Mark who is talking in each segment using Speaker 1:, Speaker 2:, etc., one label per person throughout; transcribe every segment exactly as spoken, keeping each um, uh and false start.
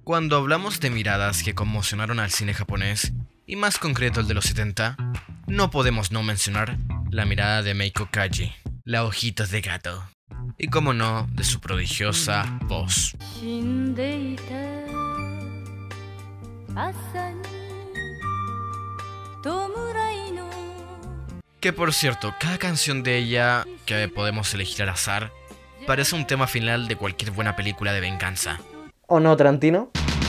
Speaker 1: Cuando hablamos de miradas que conmocionaron al cine japonés, y más concreto el de los setenta, no podemos no mencionar la mirada de Meiko Kaji, la ojitos de gato, y como no, de su prodigiosa voz. Que por cierto, cada canción de ella que podemos elegir al azar parece un tema final de cualquier buena película de venganza.
Speaker 2: ¿O no, Tarantino?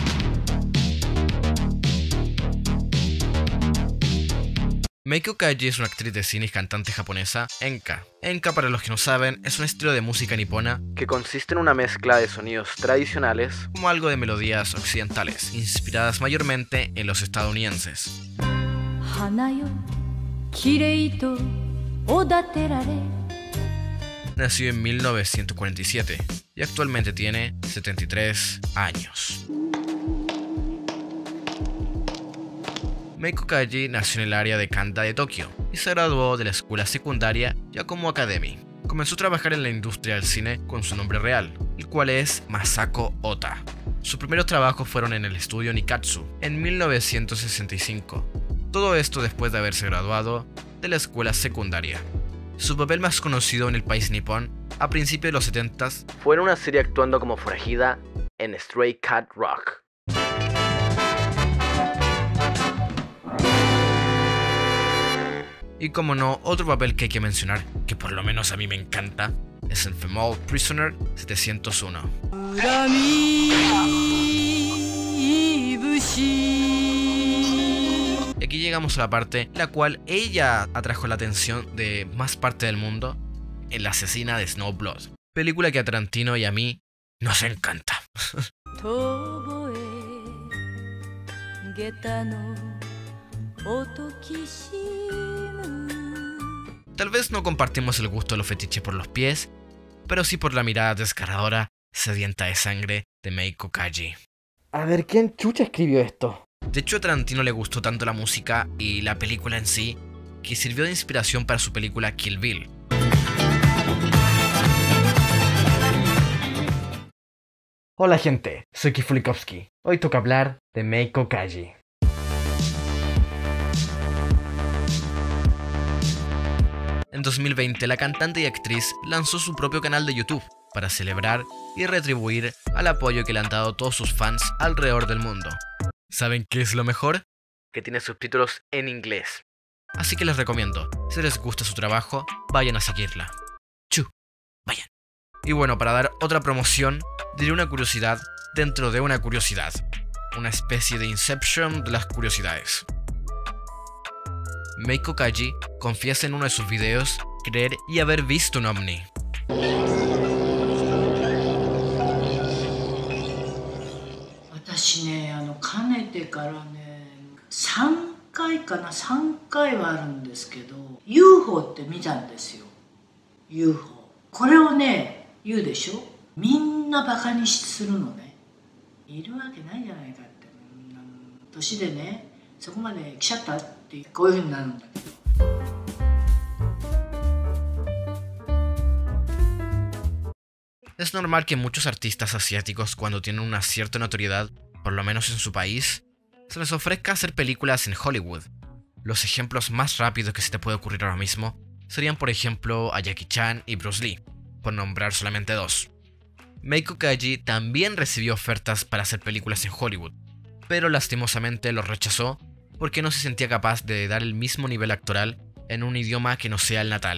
Speaker 1: Meiko Kaji es una actriz de cine y cantante japonesa, enka. Enka, para los que no saben, es un estilo de música nipona que consiste en una mezcla de sonidos tradicionales como algo de melodías occidentales, inspiradas mayormente en los estadounidenses. Nació en mil novecientos cuarenta y siete y actualmente tiene setenta y tres años. Meiko Kaji nació en el área de Kanda de Tokio y se graduó de la escuela secundaria Yakumo Academy. Comenzó a trabajar en la industria del cine con su nombre real, el cual es Masako Ota. Sus primeros trabajos fueron en el estudio Nikatsu en mil novecientos sesenta y cinco. Todo esto después de haberse graduado de la escuela secundaria. Su papel más conocido en el país nipón a principios de los setenta fue en una serie actuando como forajida en Stray Cat Rock. Y como no, otro papel que hay que mencionar, que por lo menos a mí me encanta, es en Female Prisoner setecientos uno. Y aquí llegamos a la parte en la cual ella atrajo la atención de más parte del mundo en La asesina de Snowblood, película que a Tarantino y a mí nos encanta. Tal vez no compartimos el gusto de los fetiches por los pies, pero sí por la mirada desgarradora, sedienta de sangre de Meiko Kaji.
Speaker 2: A ver, ¿quién chucha escribió esto?
Speaker 1: De hecho, a Tarantino le gustó tanto la música y la película en sí, que sirvió de inspiración para su película Kill Bill.
Speaker 2: Hola gente, soy Kifulikovsky. Hoy toca hablar de Meiko Kaji.
Speaker 1: En dos mil veinte, la cantante y actriz lanzó su propio canal de YouTube para celebrar y retribuir al apoyo que le han dado todos sus fans alrededor del mundo. ¿Saben qué es lo mejor? Que tiene subtítulos en inglés. Así que les recomiendo, si les gusta su trabajo, vayan a seguirla. Chu, vayan. Y bueno, para dar otra promoción, diré una curiosidad dentro de una curiosidad. Una especie de Inception de las curiosidades. Meiko Kaji confiesa en uno de sus videos creer y haber visto un ovni.
Speaker 3: 私ね、あのかねてからね、さんかいかな、さんかいはあるんですけど、ユーフォー って見たんですよ。ユーフォー。これをね、言うでしょ。みんなバカにするのね。いるわけないじゃないかって。年でね、そこまで来ちゃったってこういうふうになるんだけど。
Speaker 1: Es normal que muchos artistas asiáticos, cuando tienen una cierta notoriedad, por lo menos en su país, se les ofrezca hacer películas en Hollywood. Los ejemplos más rápidos que se te puede ocurrir ahora mismo serían, por ejemplo, a Jackie Chan y Bruce Lee, por nombrar solamente dos. Meiko Kaji también recibió ofertas para hacer películas en Hollywood, pero lastimosamente lo rechazó porque no se sentía capaz de dar el mismo nivel actoral en un idioma que no sea el natal.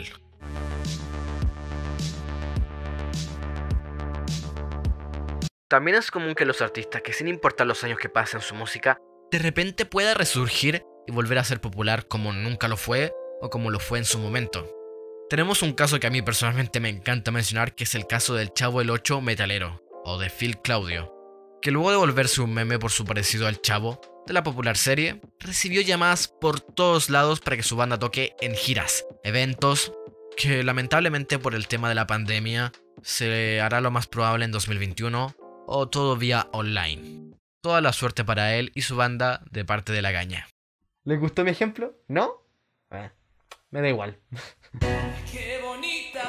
Speaker 1: También es común que los artistas, que sin importar los años que pasen su música, de repente pueda resurgir y volver a ser popular como nunca lo fue o como lo fue en su momento. Tenemos un caso que a mí personalmente me encanta mencionar, que es el caso del Chavo el ocho metalero, o de Phil Claudio, que luego de volverse un meme por su parecido al Chavo de la popular serie, recibió llamadas por todos lados para que su banda toque en giras, eventos, que lamentablemente por el tema de la pandemia se hará lo más probable en dos mil veintiuno, o todo vía online. Toda la suerte para él y su banda de parte de La Gaña.
Speaker 2: ¿Les gustó mi ejemplo? ¿No? Eh, me da igual.
Speaker 4: Qué bonita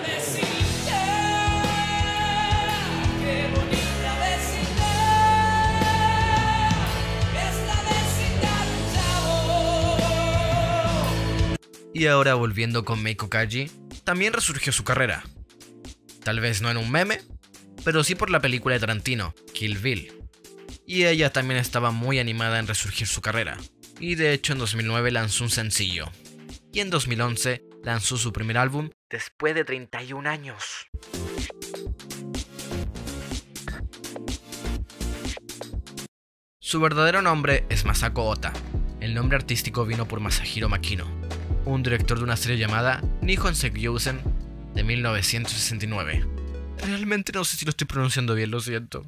Speaker 4: vecindad, qué bonita vecindad.
Speaker 1: Y ahora volviendo con Meiko Kaji, también resurgió su carrera. Tal vez no en un meme, pero sí por la película de Tarantino, Kill Bill. Y ella también estaba muy animada en resurgir su carrera. Y de hecho en dos mil nueve lanzó un sencillo. Y en dos mil once lanzó su primer álbum después de treinta y un años. Su verdadero nombre es Masako Ota. El nombre artístico vino por Masahiro Makino, un director de una serie llamada Nihon Seiyousen de mil novecientos sesenta y nueve. Realmente no sé si lo estoy pronunciando bien, lo siento.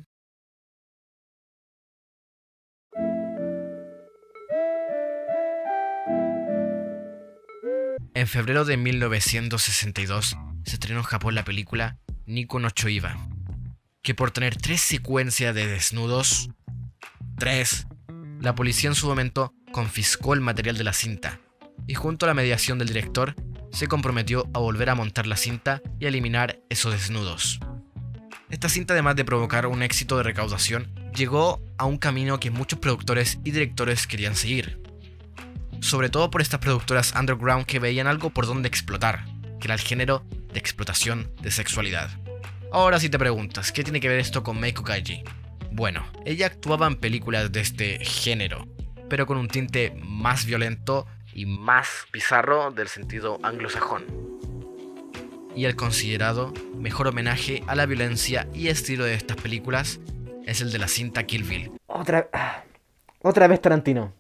Speaker 1: En febrero de mil novecientos sesenta y dos se estrenó en Japón la película Niku no Choiba, que por tener tres secuencias de desnudos, tres, la policía en su momento confiscó el material de la cinta y junto a la mediación del director se comprometió a volver a montar la cinta y a eliminar esos desnudos. Esta cinta, además de provocar un éxito de recaudación, llegó a un camino que muchos productores y directores querían seguir. Sobre todo por estas productoras underground que veían algo por donde explotar, que era el género de explotación de sexualidad. Ahora si te preguntas, ¿qué tiene que ver esto con Meiko Kaji? Bueno, ella actuaba en películas de este género, pero con un tinte más violento y más bizarro del sentido anglosajón. Y el considerado mejor homenaje a la violencia y estilo de estas películas es el de la cinta Kill Bill.
Speaker 2: Otra, otra vez Tarantino.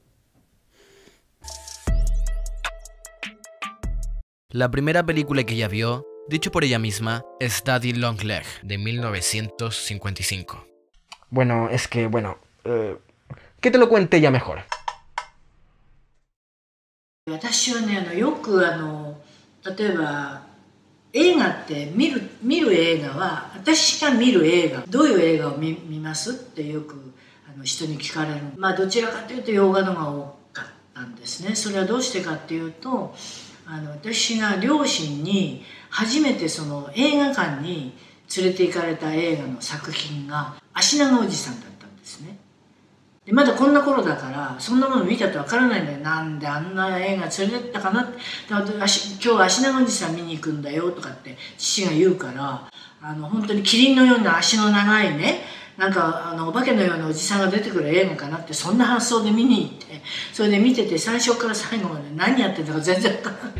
Speaker 1: La primera película que ella vio, dicho por ella misma, es Daddy Long Leg de mil novecientos cincuenta y cinco.
Speaker 2: Bueno, es que, bueno, eh, que te lo cuente ella mejor.
Speaker 3: 私はね、あのよくあの例えば映画って見る見る映画は私が見る映画どういう映画を 見, 見ますってよくあの人に聞かれる。まあどちらかというと洋画のが多かったんですね。それはどうしてかっていうと、あの私が両親に初めてその映画館に連れて行かれた映画の作品が足長おじさんだったんですね。でまだこんな頃だからそんなもの見たってわからないんだよ。なんであんな映画連れてったかなって。で足今日足長おじさん見に行くんだよとかって父が言うから、あの本当にキリンのような足の長いね、なんかあのお化けのようなおじさんが出てくる映画かなって、そんな発想で見に行って、それで見てて最初から最後まで何やってんだか全然わからない。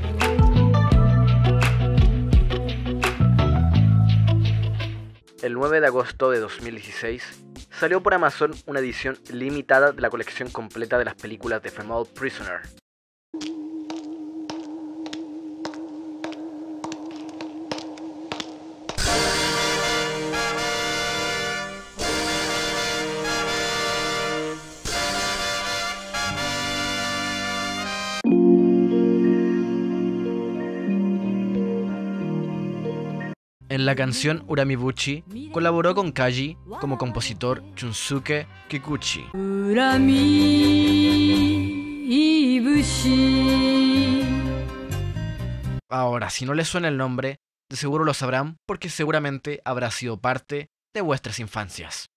Speaker 1: El nueve de agosto de dos mil dieciséis salió por Amazon una edición limitada de la colección completa de las películas de Female Prisoner. En la canción Uramibuchi colaboró con Kaji como compositor Shunsuke Kikuchi. Ahora, si no les suena el nombre, de seguro lo sabrán porque seguramente habrá sido parte de vuestras infancias.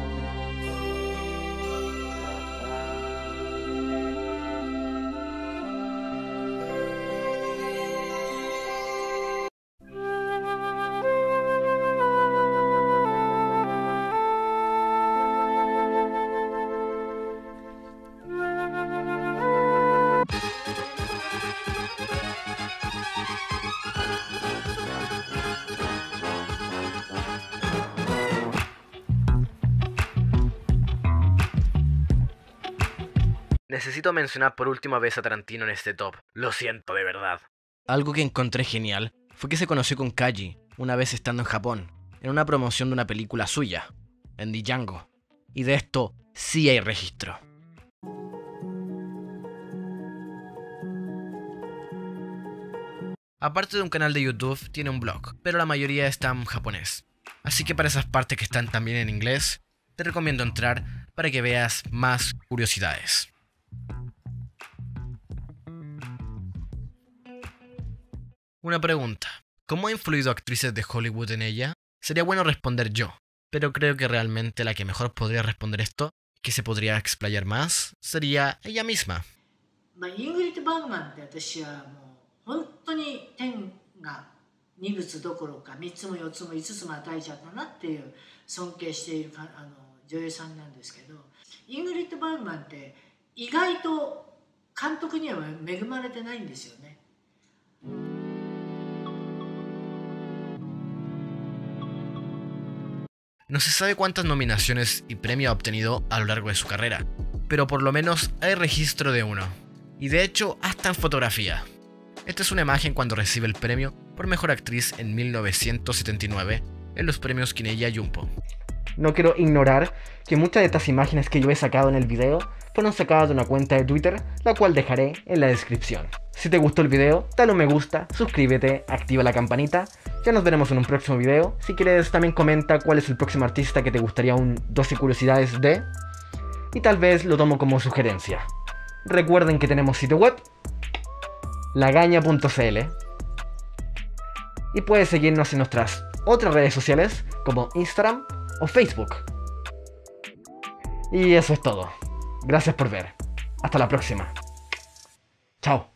Speaker 1: Necesito mencionar por última vez a Tarantino en este top. Lo siento, de verdad. Algo que encontré genial fue que se conoció con Kaji una vez estando en Japón, en una promoción de una película suya, en Django. Y de esto sí hay registro. Aparte de un canal de YouTube, tiene un blog, pero la mayoría está en japonés. Así que para esas partes que están también en inglés, te recomiendo entrar para que veas más curiosidades. Una pregunta. ¿Cómo ha influido actrices de Hollywood en ella? Sería bueno responder yo, pero creo que realmente la que mejor podría responder esto, que se podría explayar más, sería ella misma.
Speaker 3: まあ、イングリッド・バーグマンって私はもう本当に天がにぶつどころかみっつもよっつもいつつも与えちゃったなっていう尊敬しているかあの女優さんなんですけど、イングリッド・バーグマンって意外と監督には恵まれてないんですよね。
Speaker 1: No se sabe cuántas nominaciones y premios ha obtenido a lo largo de su carrera, pero por lo menos hay registro de uno, y de hecho hasta en fotografía. Esta es una imagen cuando recibe el premio por Mejor Actriz en mil novecientos setenta y nueve en los premios Quinella Jumpo.
Speaker 2: No quiero ignorar que muchas de estas imágenes que yo he sacado en el video fueron sacadas de una cuenta de Twitter, la cual dejaré en la descripción. Si te gustó el video, dale un me gusta, suscríbete, activa la campanita. Ya nos veremos en un próximo video. Si quieres también comenta cuál es el próximo artista que te gustaría un doce curiosidades de, y tal vez lo tomo como sugerencia. Recuerden que tenemos sitio web, lagaña punto c l, y puedes seguirnos en nuestras otras redes sociales como Instagram o Facebook. Y eso es todo. Gracias por ver. Hasta la próxima. Chao.